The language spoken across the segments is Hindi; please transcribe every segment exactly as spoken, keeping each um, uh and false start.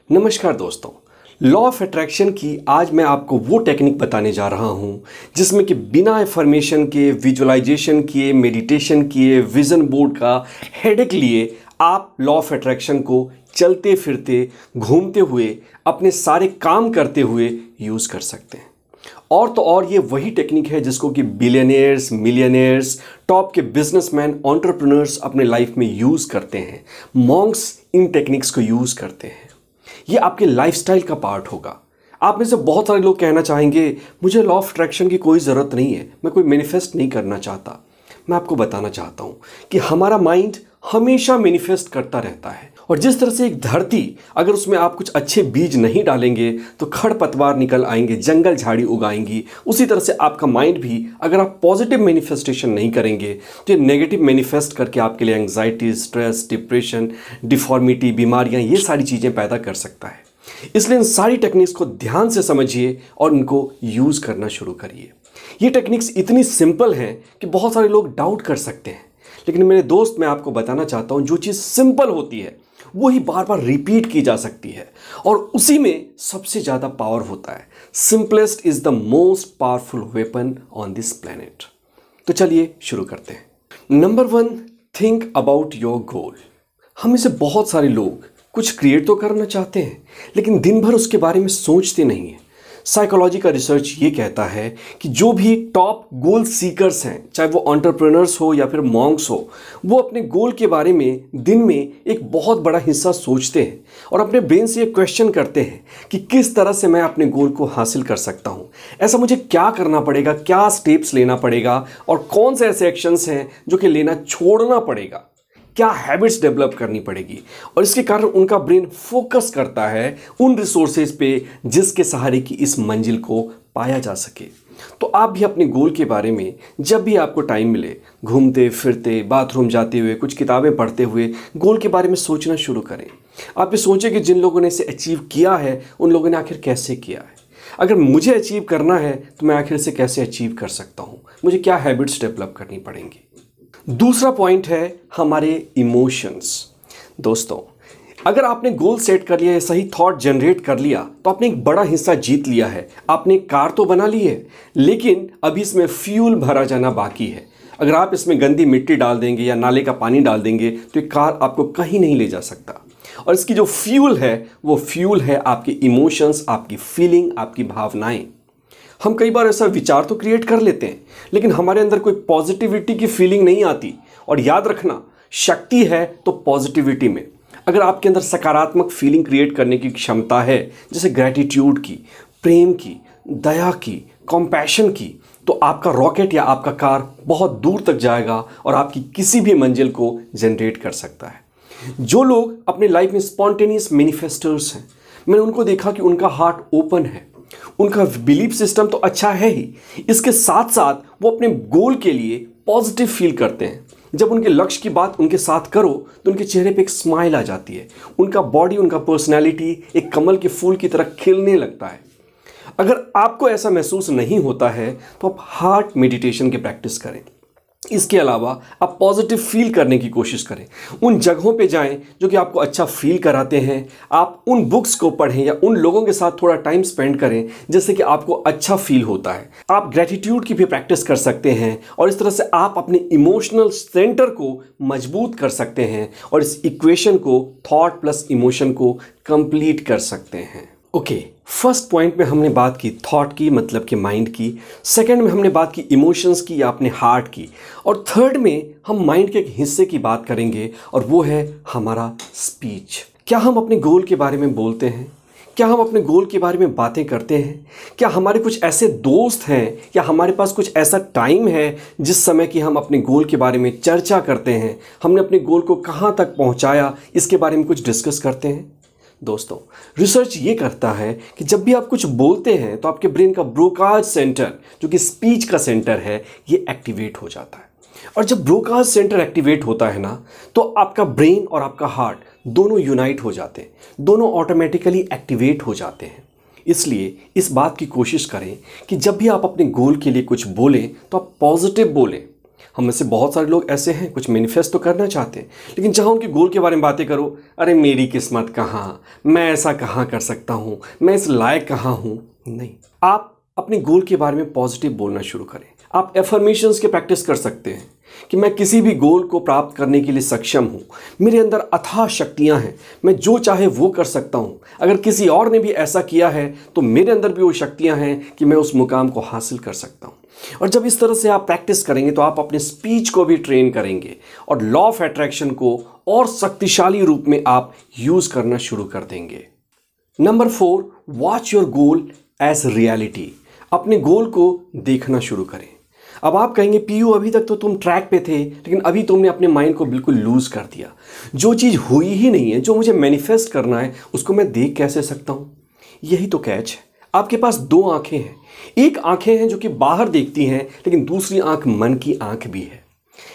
नमस्कार दोस्तों, लॉ ऑफ अट्रैक्शन की आज मैं आपको वो टेक्निक बताने जा रहा हूँ जिसमें कि बिना एफर्मेशन के, विजुअलाइजेशन किए, मेडिटेशन किए, विजन बोर्ड का हेडेक लिए आप लॉ ऑफ अट्रैक्शन को चलते फिरते, घूमते हुए, अपने सारे काम करते हुए यूज़ कर सकते हैं। और तो और ये वही टेक्निक है जिसको कि बिलियनियर्स, मिलियनियर्स, टॉप के बिजनेसमैन, एंटरप्रेन्योर्स अपने लाइफ में यूज़ करते हैं। मॉन्क्स इन टेक्निक्स को यूज़ करते हैं। ये आपके लाइफस्टाइल का पार्ट होगा। आप में से बहुत सारे लोग कहना चाहेंगे मुझे लॉ ऑफ अट्रैक्शन की कोई ज़रूरत नहीं है, मैं कोई मैनिफेस्ट नहीं करना चाहता। मैं आपको बताना चाहता हूँ कि हमारा माइंड हमेशा मैनिफेस्ट करता रहता है। और जिस तरह से एक धरती, अगर उसमें आप कुछ अच्छे बीज नहीं डालेंगे तो खरपतवार निकल आएंगे, जंगल झाड़ी उगाएंगी, उसी तरह से आपका माइंड भी अगर आप पॉजिटिव मैनिफेस्टेशन नहीं करेंगे तो ये नेगेटिव मैनिफेस्ट करके आपके लिए एंग्जाइटी, स्ट्रेस, डिप्रेशन, डिफॉर्मिटी, बीमारियां, ये सारी चीज़ें पैदा कर सकता है। इसलिए इन सारी टेक्निक्स को ध्यान से समझिए और इनको यूज़ करना शुरू करिए। ये टेक्निक्स इतनी सिंपल हैं कि बहुत सारे लोग डाउट कर सकते हैं, लेकिन मेरे दोस्त, मैं आपको बताना चाहता हूँ जो चीज़ सिंपल होती है वही बार बार रिपीट की जा सकती है और उसी में सबसे ज़्यादा पावर होता है। Simplest is the most powerful weapon on this planet. तो चलिए शुरू करते हैं। Number one, think about your goal. हम में से बहुत सारे लोग कुछ क्रिएट तो करना चाहते हैं लेकिन दिन भर उसके बारे में सोचते नहीं हैं। साइकोलॉजी का रिसर्च ये कहता है कि जो भी टॉप गोल सीकर्स हैं, चाहे वो एंटरप्रेन्योर्स हो या फिर मॉन्क्स हो, वो अपने गोल के बारे में दिन में एक बहुत बड़ा हिस्सा सोचते हैं और अपने ब्रेन से ये क्वेश्चन करते हैं कि किस तरह से मैं अपने गोल को हासिल कर सकता हूँ, ऐसा मुझे क्या करना पड़ेगा, क्या स्टेप्स लेना पड़ेगा और कौन से ऐसे एक्शंस हैं जो कि लेना छोड़ना पड़ेगा, क्या हैबिट्स डेवलप करनी पड़ेगी। और इसके कारण उनका ब्रेन फोकस करता है उन रिसोर्सेज पे जिसके सहारे की इस मंजिल को पाया जा सके। तो आप भी अपने गोल के बारे में जब भी आपको टाइम मिले, घूमते फिरते, बाथरूम जाते हुए, कुछ किताबें पढ़ते हुए गोल के बारे में सोचना शुरू करें। आप ये सोचें कि जिन लोगों ने इसे अचीव किया है उन लोगों ने आखिर कैसे किया है। अगर मुझे अचीव करना है तो मैं आखिर से कैसे अचीव कर सकता हूँ, मुझे क्या हैबिट्स डेवलप करनी पड़ेंगी। दूसरा पॉइंट है हमारे इमोशंस। दोस्तों, अगर आपने गोल सेट कर लिया है, सही थॉट जनरेट कर लिया, तो आपने एक बड़ा हिस्सा जीत लिया है। आपने एक कार तो बना ली है, लेकिन अभी इसमें फ्यूल भरा जाना बाकी है। अगर आप इसमें गंदी मिट्टी डाल देंगे या नाले का पानी डाल देंगे तो ये कार आपको कहीं नहीं ले जा सकता। और इसकी जो फ्यूल है वो फ्यूल है आपके इमोशंस, आपकी फीलिंग, आपकी भावनाएं। हम कई बार ऐसा विचार तो क्रिएट कर लेते हैं लेकिन हमारे अंदर कोई पॉजिटिविटी की फीलिंग नहीं आती। और याद रखना, शक्ति है तो पॉजिटिविटी में। अगर आपके अंदर सकारात्मक फीलिंग क्रिएट करने की क्षमता है, जैसे ग्रैटिट्यूड की, प्रेम की, दया की, कॉम्पैशन की, तो आपका रॉकेट या आपका कार बहुत दूर तक जाएगा और आपकी किसी भी मंजिल को जनरेट कर सकता है। जो लोग अपने लाइफ में स्पॉन्टेनियस मैनिफेस्टर्स हैं, मैंने उनको देखा कि उनका हार्ट ओपन है, उनका बिलीफ सिस्टम तो अच्छा है ही, इसके साथ साथ वो अपने गोल के लिए पॉजिटिव फील करते हैं। जब उनके लक्ष्य की बात उनके साथ करो तो उनके चेहरे पे एक स्माइल आ जाती है, उनका बॉडी, उनका पर्सनैलिटी एक कमल के फूल की तरह खिलने लगता है। अगर आपको ऐसा महसूस नहीं होता है तो आप हार्ट मेडिटेशन की प्रैक्टिस करें। इसके अलावा आप पॉजिटिव फील करने की कोशिश करें। उन जगहों पे जाएं जो कि आपको अच्छा फील कराते हैं। आप उन बुक्स को पढ़ें या उन लोगों के साथ थोड़ा टाइम स्पेंड करें जिससे कि आपको अच्छा फील होता है। आप ग्रैटिट्यूड की भी प्रैक्टिस कर सकते हैं और इस तरह से आप अपने इमोशनल सेंटर को मजबूत कर सकते हैं और इस इक्वेशन को, थॉट प्लस इमोशन को कंप्लीट कर सकते हैं। ओके, फर्स्ट पॉइंट में हमने बात की थॉट की, मतलब कि माइंड की। सेकंड में हमने बात की इमोशंस की या अपने हार्ट की। और थर्ड में हम माइंड के एक हिस्से की बात करेंगे और वो है हमारा स्पीच। क्या हम अपने गोल के बारे में बोलते हैं? क्या हम अपने गोल के बारे में बातें करते हैं? क्या हमारे कुछ ऐसे दोस्त हैं या हमारे पास कुछ ऐसा टाइम है जिस समय कि हम अपने गोल के बारे में चर्चा करते हैं, हमने अपने गोल को कहाँ तक पहुँचाया, इसके बारे में कुछ डिस्कस करते हैं? दोस्तों, रिसर्च ये करता है कि जब भी आप कुछ बोलते हैं तो आपके ब्रेन का ब्रोकाज सेंटर, जो कि स्पीच का सेंटर है, ये एक्टिवेट हो जाता है। और जब ब्रोकाज सेंटर एक्टिवेट होता है ना, तो आपका ब्रेन और आपका हार्ट दोनों यूनाइट हो जाते हैं, दोनों ऑटोमेटिकली एक्टिवेट हो जाते हैं। इसलिए इस बात की कोशिश करें कि जब भी आप अपने गोल के लिए कुछ बोलें तो आप पॉजिटिव बोलें। हम में से बहुत सारे लोग ऐसे हैं, कुछ मैनिफेस्ट तो करना चाहते हैं, लेकिन जहाँ उनके गोल के बारे में बातें करो, अरे मेरी किस्मत कहाँ, मैं ऐसा कहाँ कर सकता हूँ, मैं इस लायक कहाँ हूँ। नहीं, आप अपने गोल के बारे में पॉजिटिव बोलना शुरू करें। आप एफर्मेशंस के प्रैक्टिस कर सकते हैं कि मैं किसी भी गोल को प्राप्त करने के लिए सक्षम हूँ, मेरे अंदर अथाह शक्तियाँ हैं, मैं जो चाहे वो कर सकता हूँ, अगर किसी और ने भी ऐसा किया है तो मेरे अंदर भी वो शक्तियाँ हैं कि मैं उस मुकाम को हासिल कर सकता हूँ। और जब इस तरह से आप प्रैक्टिस करेंगे तो आप अपने स्पीच को भी ट्रेन करेंगे और लॉ ऑफ अट्रैक्शन को और शक्तिशाली रूप में आप यूज़ करना शुरू कर देंगे। Number four, watch your goal as reality. अपने गोल को देखना शुरू करें। अब आप कहेंगे पीयू अभी तक तो तुम ट्रैक पे थे, लेकिन अभी तुमने अपने माइंड को बिल्कुल लूज कर दिया। जो चीज़ हुई ही नहीं है, जो मुझे मैनिफेस्ट करना है, उसको मैं देख कैसे सकता हूँ? यही तो कैच है। आपके पास दो आंखें हैं। एक आंखें हैं जो कि बाहर देखती हैं, लेकिन दूसरी आंख मन की आंख भी है।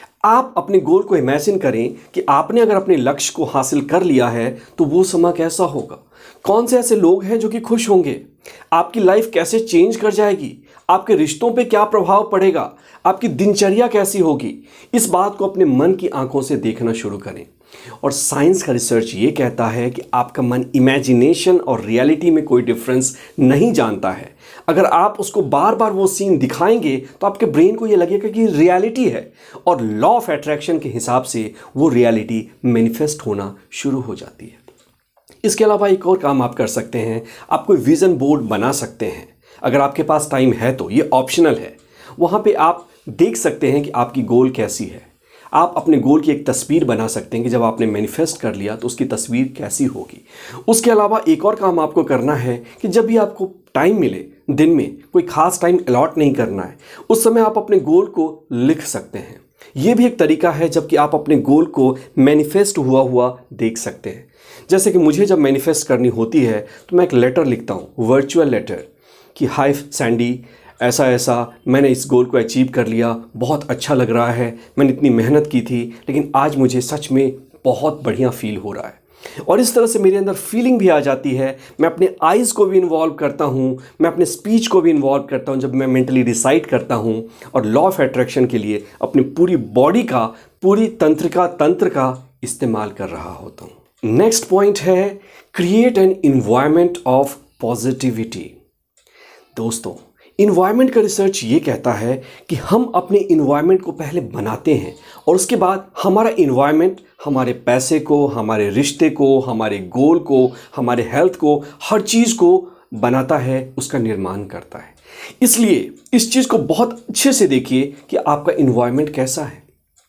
आप अपने गोल को इमेजिन करें कि आपने अगर अपने लक्ष्य को हासिल कर लिया है तो वो समय कैसा होगा, कौन से ऐसे लोग हैं जो कि खुश होंगे, आपकी लाइफ कैसे चेंज कर जाएगी, आपके रिश्तों पे क्या प्रभाव पड़ेगा, आपकी दिनचर्या कैसी होगी। इस बात को अपने मन की आंखों से देखना शुरू करें। और साइंस का रिसर्च ये कहता है कि आपका मन इमेजिनेशन और रियलिटी में कोई डिफरेंस नहीं जानता है। अगर आप उसको बार बार वो सीन दिखाएंगे तो आपके ब्रेन को ये लगेगा कि रियलिटी है, और लॉ ऑफ अट्रैक्शन के हिसाब से वो रियलिटी मैनिफेस्ट होना शुरू हो जाती है। इसके अलावा एक और काम आप कर सकते हैं, आप कोई विज़न बोर्ड बना सकते हैं। अगर आपके पास टाइम है तो ये ऑप्शनल है। वहाँ पे आप देख सकते हैं कि आपकी गोल कैसी है। आप अपने गोल की एक तस्वीर बना सकते हैं कि जब आपने मैनिफेस्ट कर लिया तो उसकी तस्वीर कैसी होगी। उसके अलावा एक और काम आपको करना है कि जब भी आपको टाइम मिले, दिन में कोई खास टाइम अलॉट नहीं करना है, उस समय आप अपने गोल को लिख सकते हैं। ये भी एक तरीका है जबकि आप अपने गोल को मैनिफेस्ट हुआ हुआ देख सकते हैं। जैसे कि मुझे जब मैनिफेस्ट करनी होती है तो मैं एक लेटर लिखता हूँ, वर्चुअल लेटर, कि हाय सैंडी, ऐसा ऐसा मैंने इस गोल को अचीव कर लिया, बहुत अच्छा लग रहा है, मैंने इतनी मेहनत की थी, लेकिन आज मुझे सच में बहुत बढ़िया फील हो रहा है। और इस तरह से मेरे अंदर फीलिंग भी आ जाती है। मैं अपने आइज़ को भी इन्वॉल्व करता हूँ, मैं अपने स्पीच को भी इन्वॉल्व करता हूँ जब मैं मेंटली डिसाइड करता हूँ, और लॉ ऑफ अट्रैक्शन के लिए अपनी पूरी बॉडी का, पूरी तंत्रिका तंत्र का इस्तेमाल कर रहा होता हूँ। नेक्स्ट पॉइंट है create an environment of positivity. दोस्तों, इन्वायरमेंट का रिसर्च ये कहता है कि हम अपने इन्वायरमेंट को पहले बनाते हैं और उसके बाद हमारा इन्वायरमेंट हमारे पैसे को, हमारे रिश्ते को, हमारे गोल को, हमारे हेल्थ को, हर चीज़ को बनाता है, उसका निर्माण करता है। इसलिए इस चीज़ को बहुत अच्छे से देखिए कि आपका इन्वायरमेंट कैसा है।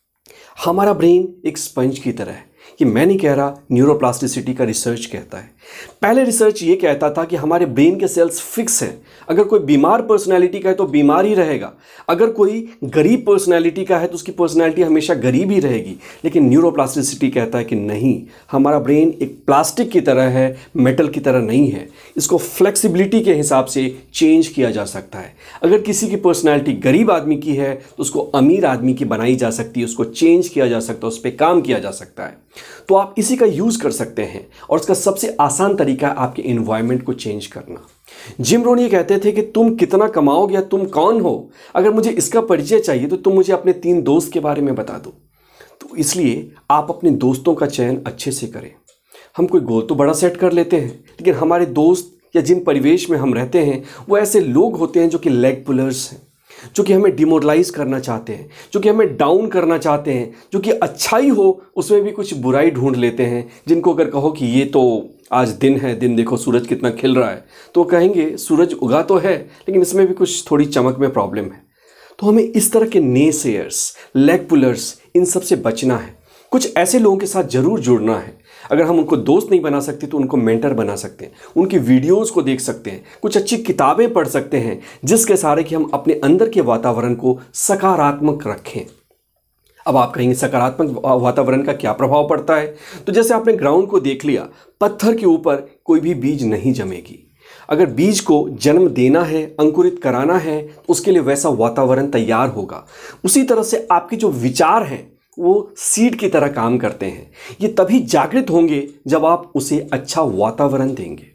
हमारा ब्रेन एक स्पंज की तरह है। ये मैं नहीं कह रहा, न्यूरोप्लास्टिसिटी का रिसर्च कहता है। पहले रिसर्च ये कहता था कि हमारे ब्रेन के सेल्स फिक्स हैं। अगर कोई बीमार पर्सनैलिटी का है तो बीमार ही रहेगा, अगर कोई गरीब पर्सनैलिटी का है तो उसकी पर्सनैलिटी हमेशा गरीब ही रहेगी। लेकिन न्यूरोप्लास्टिसिटी कहता है कि नहीं, हमारा ब्रेन एक प्लास्टिक की तरह है, मेटल की तरह नहीं है। इसको फ्लेक्सिबिलिटी के हिसाब से चेंज किया जा सकता है। अगर किसी की पर्सनैलिटी गरीब आदमी की है तो उसको अमीर आदमी की बनाई जा सकती है, उसको चेंज किया जा सकता है, उस पर काम किया जा सकता है। तो आप इसी का यूज़ कर सकते हैं और इसका सबसे आसान तरीका है आपके एनवायरनमेंट को चेंज करना। जिम रोन ये कहते थे कि तुम कितना कमाओगे या तुम कौन हो, अगर मुझे इसका परिचय चाहिए तो तुम मुझे अपने तीन दोस्त के बारे में बता दो। तो इसलिए आप अपने दोस्तों का चयन अच्छे से करें। हम कोई गोल तो बड़ा सेट कर लेते हैं, लेकिन हमारे दोस्त या जिन परिवेश में हम रहते हैं वो ऐसे लोग होते हैं जो कि लेग पुलर्स हैं, जो कि हमें डिमोरलाइज करना चाहते हैं, जो कि हमें डाउन करना चाहते हैं, जो कि अच्छाई हो उसमें भी कुछ बुराई ढूंढ लेते हैं। जिनको अगर कहो कि ये तो आज दिन है, दिन देखो सूरज कितना खिल रहा है, तो कहेंगे सूरज उगा तो है लेकिन इसमें भी कुछ थोड़ी चमक में प्रॉब्लम है। तो हमें इस तरह के नेसेयर्स, लेग पुलर्स, इन सब से बचना है। कुछ ऐसे लोगों के साथ जरूर जुड़ना है। अगर हम उनको दोस्त नहीं बना सकते तो उनको मेंटर बना सकते हैं, उनकी वीडियोस को देख सकते हैं, कुछ अच्छी किताबें पढ़ सकते हैं जिसके सहारे कि हम अपने अंदर के वातावरण को सकारात्मक रखें। अब आप कहेंगे सकारात्मक वातावरण का क्या प्रभाव पड़ता है? तो जैसे आपने ग्राउंड को देख लिया, पत्थर के ऊपर कोई भी बीज नहीं जमेगी। अगर बीज को जन्म देना है, अंकुरित कराना है, तो उसके लिए वैसा वातावरण तैयार होगा। उसी तरह से आपके जो विचार हैं वो सीड की तरह काम करते हैं। ये तभी जागृत होंगे जब आप उसे अच्छा वातावरण देंगे।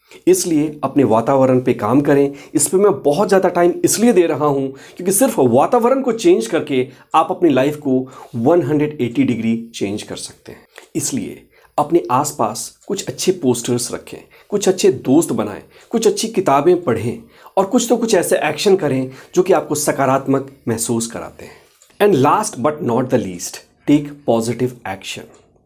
इसलिए अपने वातावरण पे काम करें। इस पे मैं बहुत ज़्यादा टाइम इसलिए दे रहा हूँ क्योंकि सिर्फ वातावरण को चेंज करके आप अपनी लाइफ को एक सौ अस्सी डिग्री चेंज कर सकते हैं। इसलिए अपने आसपास कुछ अच्छे पोस्टर्स रखें, कुछ अच्छे दोस्त बनाएं, कुछ अच्छी किताबें पढ़ें और कुछ तो कुछ ऐसे एक्शन करें जो कि आपको सकारात्मक महसूस कराते हैं। And last but not the least, take positive action.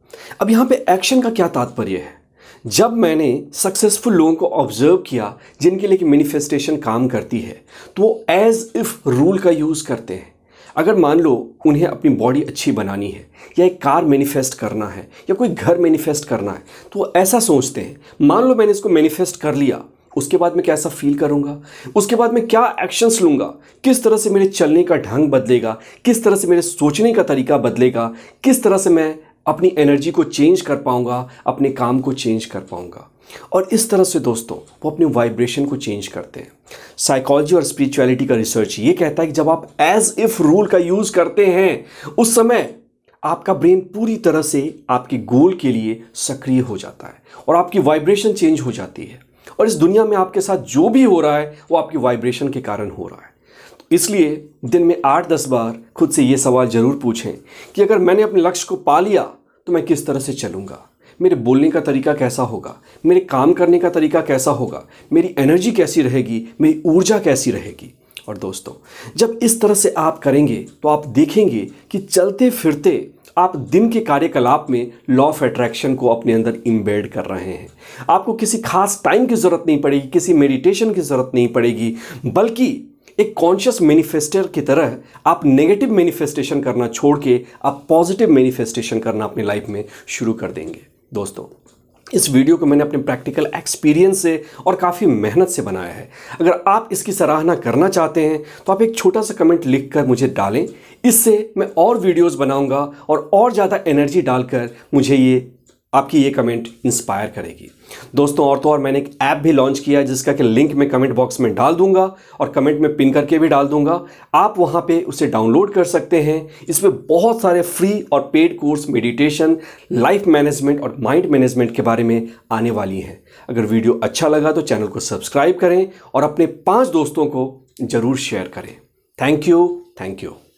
अब यहाँ पे एक्शन का क्या तात्पर्य है? जब मैंने सक्सेसफुल लोगों को ऑब्जर्व किया जिनके लिए कि मैनिफेस्टेशन काम करती है, तो वो एज इफ रूल का यूज़ करते हैं। अगर मान लो उन्हें अपनी बॉडी अच्छी बनानी है या एक कार मैनिफेस्ट करना है या कोई घर मैनिफेस्ट करना है, तो वो ऐसा सोचते हैं, मान लो मैंने इसको मैनिफेस्ट कर लिया, उसके बाद मैं कैसा फील करूंगा, उसके बाद मैं क्या एक्शंस लूँगा, किस तरह से मेरे चलने का ढंग बदलेगा, किस तरह से मेरे सोचने का तरीका बदलेगा, किस तरह से मैं अपनी एनर्जी को चेंज कर पाऊंगा, अपने काम को चेंज कर पाऊंगा। और इस तरह से दोस्तों वो अपने वाइब्रेशन को चेंज करते हैं। साइकोलॉजी और स्पिरिचुअलिटी का रिसर्च ये कहता है कि जब आप एज इफ रूल का यूज़ करते हैं, उस समय आपका ब्रेन पूरी तरह से आपके गोल के लिए सक्रिय हो जाता है और आपकी वाइब्रेशन चेंज हो जाती है। और इस दुनिया में आपके साथ जो भी हो रहा है वो आपकी वाइब्रेशन के कारण हो रहा है। इसलिए दिन में आठ दस बार खुद से ये सवाल ज़रूर पूछें कि अगर मैंने अपने लक्ष्य को पा लिया तो मैं किस तरह से चलूँगा, मेरे बोलने का तरीका कैसा होगा, मेरे काम करने का तरीका कैसा होगा, मेरी एनर्जी कैसी रहेगी, मेरी ऊर्जा कैसी रहेगी। और दोस्तों जब इस तरह से आप करेंगे तो आप देखेंगे कि चलते फिरते आप दिन के कार्यकलाप में लॉ ऑफ अट्रैक्शन को अपने अंदर इम्बेड कर रहे हैं। आपको किसी खास टाइम की ज़रूरत नहीं पड़ेगी, किसी मेडिटेशन की ज़रूरत नहीं पड़ेगी, बल्कि एक कॉन्शियस मैनिफेस्टर की तरह आप नेगेटिव मैनिफेस्टेशन करना छोड़ के आप पॉजिटिव मैनिफेस्टेशन करना अपनी लाइफ में शुरू कर देंगे। दोस्तों इस वीडियो को मैंने अपने प्रैक्टिकल एक्सपीरियंस से और काफ़ी मेहनत से बनाया है। अगर आप इसकी सराहना करना चाहते हैं तो आप एक छोटा सा कमेंट लिखकर मुझे डालें। इससे मैं और वीडियोस बनाऊंगा और और ज़्यादा एनर्जी डालकर मुझे ये आपकी ये कमेंट इंस्पायर करेगी। दोस्तों और तो और मैंने एक ऐप भी लॉन्च किया है जिसका कि लिंक मैं कमेंट बॉक्स में डाल दूंगा और कमेंट में पिन करके भी डाल दूंगा। आप वहां पे उसे डाउनलोड कर सकते हैं। इसमें बहुत सारे फ्री और paid course meditation, life management और माइंड मैनेजमेंट के बारे में आने वाली हैं। अगर वीडियो अच्छा लगा तो चैनल को सब्सक्राइब करें और अपने पाँच दोस्तों को ज़रूर शेयर करें। Thank you thank you